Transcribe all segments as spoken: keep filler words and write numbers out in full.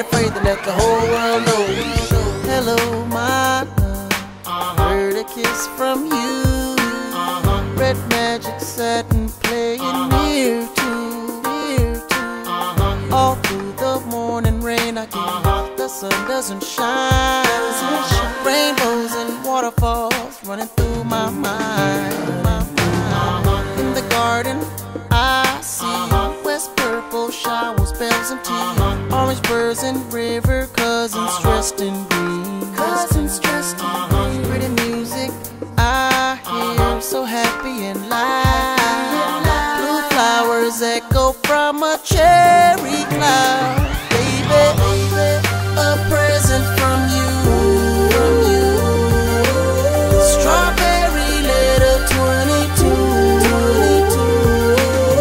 afraid to let the whole world know. Hello, my love, heard a kiss from you. Red magic satin playing near to, near to. All through the morning rain, I guess the sun doesn't shine. Rainbows and waterfalls running through my mind. In the garden, I see west purple showers, bells and tea, orange birds and river cousins dressed in green. Cousins dressed in green. Pretty music I hear, so happy and light. Blue flowers echo from a cherry cloud. Baby, baby, a present from you, from you. Strawberry letter twenty-two, twenty-two.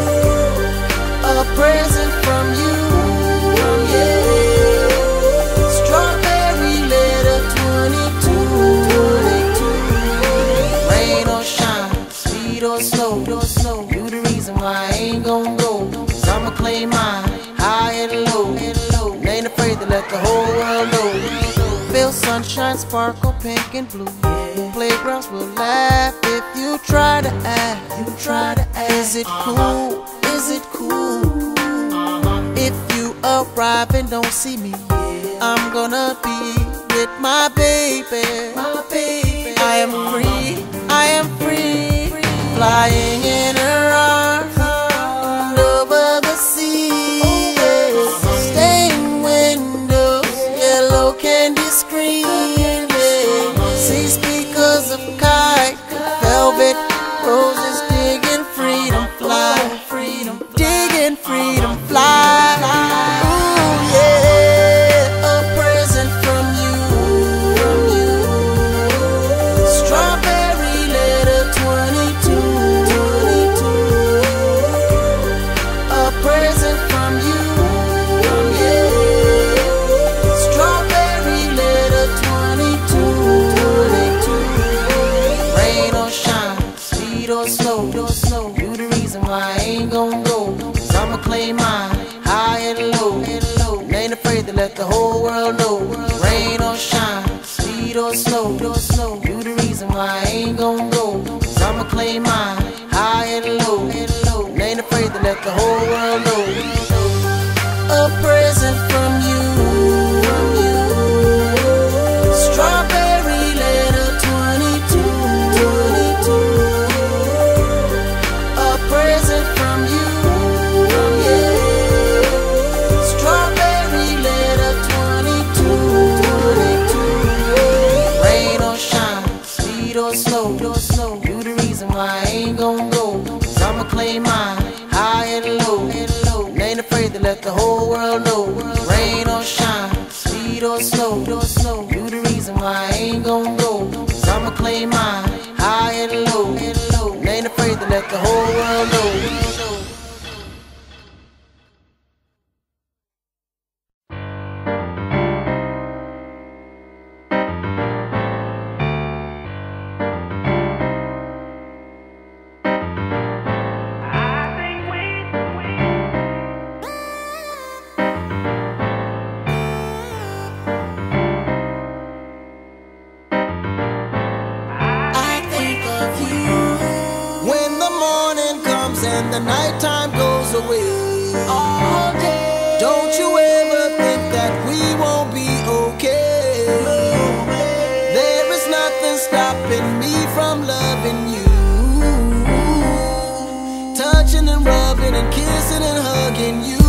A present from you, from you. Strawberry letter twenty-two, twenty-two. Rain or shine, sleet or snow, or snow. You the reason why I ain't gon' go. 'Cause I'ma claim mine, high and low, and low. Ain't afraid to let the whole world know. Feel sunshine, sparkle, pink and blue. Playgrounds will laugh if you try to act. You try to act. Is it cool? Is it cool? If you arrive and don't see me, I'm gonna be with my baby. My baby. I am free. I am free. Flying in her arms over the sea. Stained windows, yellow candy screen. See speakers of kite, velvet roses, digging freedom fly. Digging freedom fly. Ooh yeah, a present from you, from you. Strawberry letter twenty-two, twenty-two. A present from you, from you. Strawberry letter twenty-two, twenty-two. Rain or shine, sleet or snow, or snow. You the reason why I ain't gon' go. 'Cause I'ma claim mine, high and low, and low. Ain't afraid to let the whole world know. Rain or shine, sleet or snow, or snow. You the reason why I ain't gon' go. 'Cause I'ma claim mine, high and low, and low. Ain't afraid to let the whole world know. A present from you, from you. Strawberry letter twenty-two, twenty-two. A present from you, from you. Strawberry letter twenty-two, twenty-two. Rain or shine, sleet or snow, or snow. You the reason why I ain't gon' go. 'Cause I'ma claim mine, high and low, and low. Ain't afraid to let the whole world know. Rain or shine, sleet or snow, or snow. You the reason why I ain't gon' go. 'Cause I'ma claim mine, high and low, and low. Ain't afraid to let the whole world know. And the nighttime goes away all day. Don't you ever think that we won't be okay. There is nothing stopping me from loving you. Touching and rubbing and kissing and hugging you.